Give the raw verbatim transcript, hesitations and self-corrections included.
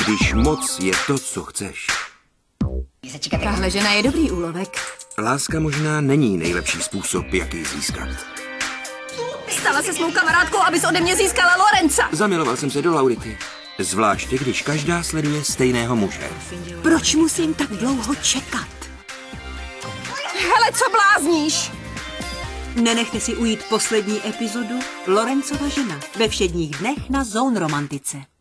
Když moc je to, co chceš. Tahle žena je dobrý úlovek. Láska možná není nejlepší způsob, jak ji získat. Stala se s mou kamarádkou, abys ode mě získala Lorenza. Zamiloval jsem se do Laurity. Zvláště, když každá sleduje stejného muže. Proč musím tak dlouho čekat? Hele, co blázníš? Nenechte si ujít poslední epizodu Lorenzova žena ve všedních dnech na Zone Romantice.